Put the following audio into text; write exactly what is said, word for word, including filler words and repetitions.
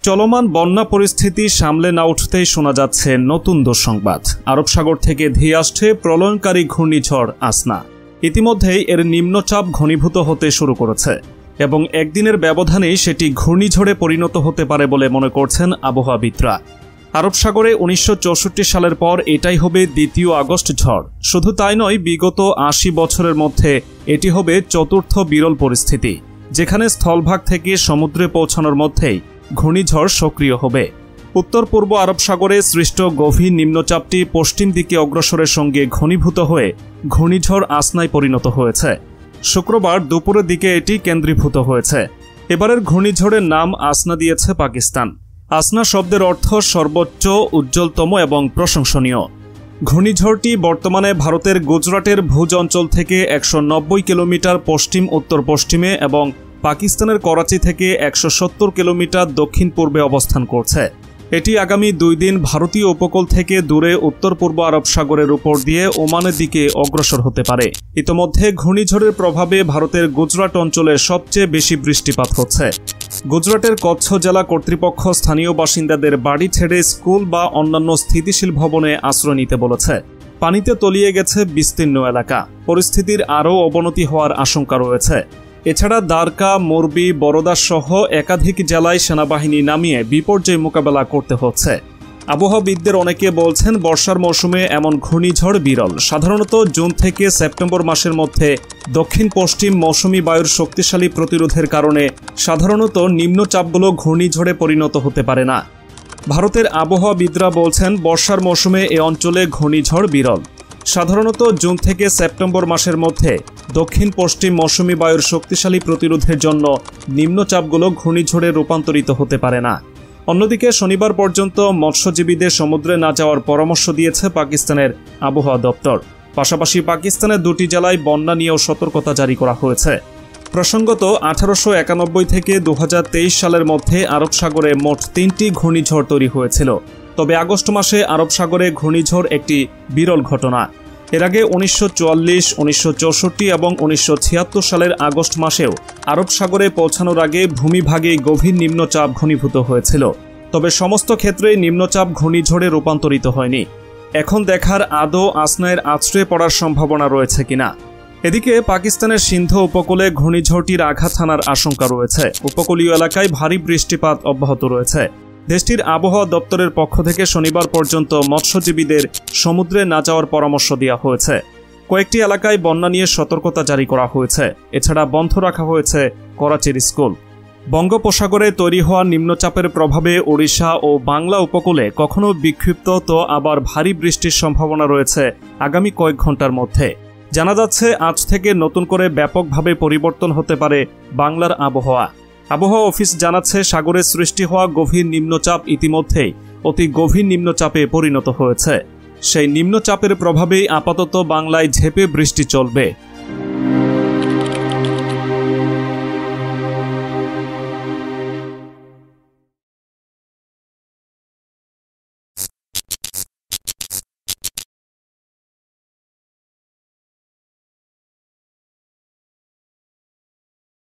চলমান বন্যা পরিস্থিতি সামলে না উঠতেই শোনা যাচ্ছে নতুন দুঃসংবাদ। আরব সাগর থেকে ধেয়ে আসছে প্রলয়ঙ্কারী ঘূর্ণিঝড় আসনা। ইতিমধ্যেই এর নিম্নচাপ ঘনীভূত হতে শুরু করেছে এবং একদিনের ব্যবধানেই সেটি ঘূর্ণিঝড়ে পরিণত হতে পারে বলে মনে করছেন আবহাওয়াবিদরা। আরব সাগরে উনিশশো চৌষট্টি সালের পর এটাই হবে দ্বিতীয় আগস্ট ঝড়। শুধু তাই নয়, বিগত আশি বছরের মধ্যে এটি হবে চতুর্থ বিরল পরিস্থিতি, যেখানে স্থলভাগ থেকে সমুদ্রে পৌঁছানোর মধ্যেই ঘূর্ণিঝড় সক্রিয় হবে। উত্তর পূর্ব আরব সাগরে সৃষ্ট গভীর নিম্নচাপটি পশ্চিম দিকে অগ্রসরের সঙ্গে ঘনীভূত হয়ে ঘূর্ণিঝড় আসনায় পরিণত হয়েছে। শুক্রবার দুপুরের দিকে এটি কেন্দ্রীভূত হয়েছে। এবারের ঘূর্ণিঝড়ের নাম আসনা দিয়েছে পাকিস্তান। আসনা শব্দের অর্থ সর্বোচ্চ, উজ্জ্বলতম এবং প্রশংসনীয়। ঘূর্ণিঝড়টি বর্তমানে ভারতের গুজরাটের ভুজ অঞ্চল থেকে একশো নব্বই কিলোমিটার পশ্চিম উত্তর পশ্চিমে এবং পাকিস্তানের করাচি থেকে একশো সত্তর কিলোমিটার দক্ষিণ পূর্বে অবস্থান করছে। এটি আগামী দুই দিন ভারতীয় উপকূল থেকে দূরে উত্তর পূর্ব আরব সাগরের উপর দিয়ে ওমানের দিকে অগ্রসর হতে পারে। ইতোমধ্যে ঘূর্ণিঝড়ের প্রভাবে ভারতের গুজরাট অঞ্চলে সবচেয়ে বেশি বৃষ্টিপাত হচ্ছে। গুজরাটের কচ্ছ জেলা কর্তৃপক্ষ স্থানীয় বাসিন্দাদের বাড়ি ছেড়ে স্কুল বা অন্যান্য স্থিতিশীল ভবনে আশ্রয় নিতে বলেছে। পানিতে তলিয়ে গেছে বিস্তীর্ণ এলাকা। পরিস্থিতির আরও অবনতি হওয়ার আশঙ্কা রয়েছে। এছাড়া দ্বারকা, মোরবি, বরোদা সহ একাধিক জেলায় সেনাবাহিনী নামিয়ে বিপর্যয় মোকাবেলা করতে হচ্ছে। আবহাওয়াবিদদের অনেকে বলছেন, বর্ষার মৌসুমে এমন ঘূর্ণিঝড় বিরল। সাধারণত জুন থেকে সেপ্টেম্বর মাসের মধ্যে দক্ষিণ পশ্চিম মৌসুমি বায়ুর শক্তিশালী প্রতিরোধের কারণে সাধারণত নিম্নচাপগুলো ঘূর্ণিঝড়ে পরিণত হতে পারে না। ভারতের আবহাওয়াবিদরা বলছেন, বর্ষার মৌসুমে এ অঞ্চলে ঘূর্ণিঝড় বিরল। সাধারণত জুন থেকে সেপ্টেম্বর মাসের মধ্যে দক্ষিণ পশ্চিম মৌসুমি বায়ুর শক্তিশালী প্রতিরোধের জন্য নিম্নচাপগুলো ঘূর্ণিঝড়ে রূপান্তরিত হতে পারে না। অন্যদিকে শনিবার পর্যন্ত মৎস্যজীবীদের সমুদ্রে না যাওয়ার পরামর্শ দিয়েছে পাকিস্তানের আবহাওয়া দপ্তর। পাশাপাশি পাকিস্তানের দুটি জেলায় বন্যা নিয়েও সতর্কতা জারি করা হয়েছে। প্রসঙ্গত, আঠারোশো একানব্বই থেকে দু হাজার তেইশ সালের মধ্যে আরব সাগরে মোট তিনটি ঘূর্ণিঝড় তৈরি হয়েছিল। তবে আগস্ট মাসে আরব সাগরে ঘূর্ণিঝড় একটি বিরল ঘটনা। এর আগে উনিশশো চুয়াল্লিশ, উনিশশো চৌষট্টি এবং উনিশশো ছিয়াত্তর সালের আগস্ট মাসেও আরব সাগরে পৌঁছানোর আগে ভূমিভাগে গভীর নিম্নচাপ ঘনীভূত হয়েছিল। তবে সমস্ত ক্ষেত্রে নিম্নচাপ ঘূর্ণিঝড়ে রূপান্তরিত হয়নি। এখন দেখার আদৌ আসনায়ের আছড়ে পড়ার সম্ভাবনা রয়েছে কিনা। এদিকে পাকিস্তানের সিন্ধু উপকূলে ঘূর্ণিঝড়টির আঘাত হানার আশঙ্কা রয়েছে। উপকূলীয় এলাকায় ভারী বৃষ্টিপাত অব্যাহত রয়েছে। দেশটির আবহাওয়া দপ্তরের পক্ষ থেকে শনিবার পর্যন্ত মৎস্যজীবীদের সমুদ্রে না যাওয়ার পরামর্শ দেওয়া হয়েছে। কয়েকটি এলাকায় বন্যা নিয়ে সতর্কতা জারি করা হয়েছে। এছাড়া বন্ধ রাখা হয়েছে করাচির স্কুল। বঙ্গোপসাগরে তৈরি হওয়া নিম্নচাপের প্রভাবে ওড়িশা ও বাংলা উপকূলে কখনো বিক্ষিপ্ত তো আবার ভারী বৃষ্টির সম্ভাবনা রয়েছে আগামী কয়েক ঘন্টার মধ্যে। জানা যাচ্ছে, আজ থেকে নতুন করে ব্যাপকভাবে পরিবর্তন হতে পারে বাংলার আবহাওয়া। আবহাওয়া অফিস জানাচ্ছে, সাগরে সৃষ্টি হওয়া গভীর নিম্নচাপ ইতিমধ্যেই অতি গভীর নিম্নচাপে পরিণত হয়েছে। সেই নিম্নচাপের প্রভাবেই আপাতত বাংলায় ঝেঁপে বৃষ্টি চলবে।